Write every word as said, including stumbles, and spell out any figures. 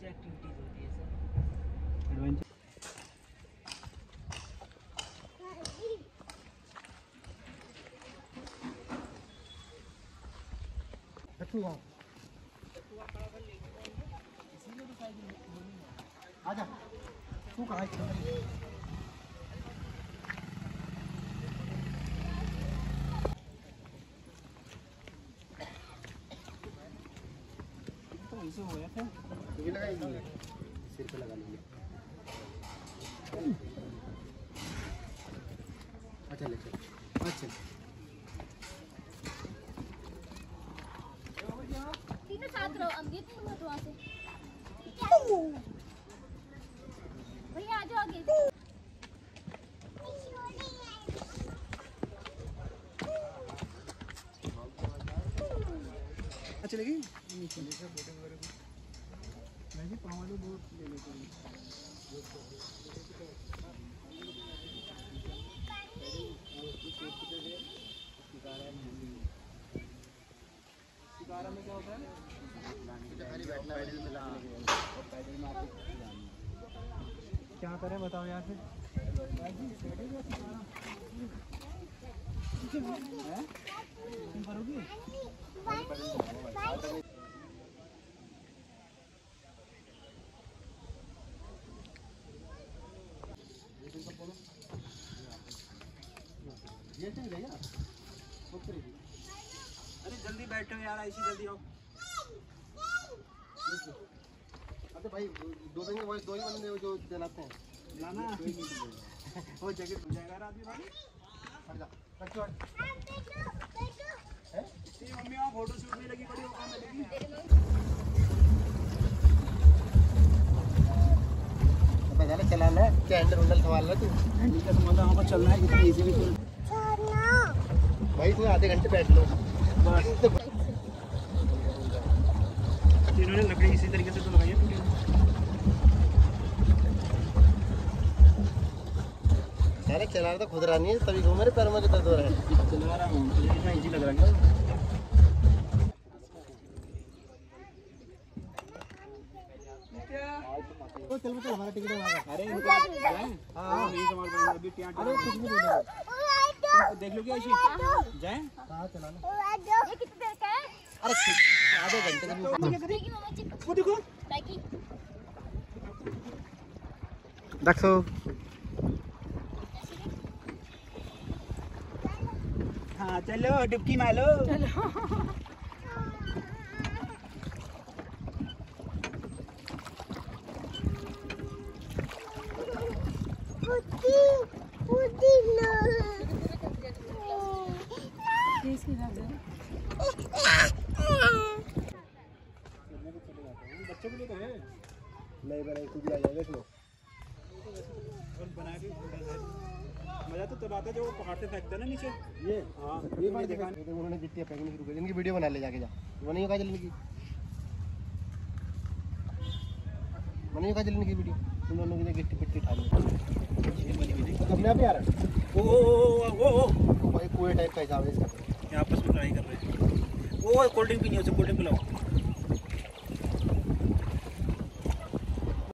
Activities होती है sir. Adventure आजा तू कहाँ है? तो इसे हो गया था ये लगाएगी सिर पे लगा लेंगे। अच्छा ले चल अच्छा तीनों साथ रहो। अंकित मत वहाँ से भैया आ जाओ आगे। अच्छा लगी नीचे से बोटिंग वगैरह कुछ मैं भी पाँव वाले बोट ले लेता हूँ। शिकारा में क्या होता है? खाली बैठना पैडल मिला और पैडल में आपको क्या करें बताओ यार फिर तुम करोगी? अरे जल्दी बैठो यार ऐसी जल्दी आओ। अरे भाई दो दिन के दो ही बंदे जो चलाते हैं ना ना वो जगह हो जाएगा रात में हट जा रखो है तेरी मम्मी वहाँ फोटो शूट में लगी पड़ी वो काम लगी। अब पहले चला ले क्या हैंडल हैंडल संभाल ले तू हैंडल का संभाल वहाँ पर चलना है कितना इजी भी चल भाई तू आधे घंटे बैठ लो बस। इन्होंने लकड़ी इसी तरीके से तो लगाई है पूरी। अरे चला रहा तो खुद रहा नहीं है तभी घूम मेरे पैर में कितना दूर है चला रहा हूँ तुझे कितना इजी लग रहा है। तो चल चल हमारा टिकट लगा। अरे इनका जाएं हां नहीं संभाल पाएंगे अभी टियां अरे कुछ भी नहीं देख लो क्या ऐसी जाएं कहां चला लो ये कितनी देर का है? अरे आधे घंटे का देखी मम्मा चिप वो देखो ताकि देखो हाँ चलो डुबकी मारो चलो उदी उदी ना किसकी बात है? बच्चों के लिए तो है नहीं बनाई खुद आ जाए देख लो और बना के मजा तो तब आता है जो पहाड़ से फेंकता है ना नीचे ये हाँ ये बात देखा उन्होंने जितनी फेंकनी शुरू कर इनकी वीडियो बना ले जाके जा वो नहीं कहा चलने की मैंने कहा चलने की वीडियो तुम दोनों की गिट्टी पिट्टी उठा ली अपने आप ही आ रहा है ओ ओ ओ भाई कुएं टाइप का हिसाब है इसका आपस में ट्राई कर रहे हैं। वो कोल्ड ड्रिंक पीनी है उसे कोल्ड ड्रिंक पिलाओ।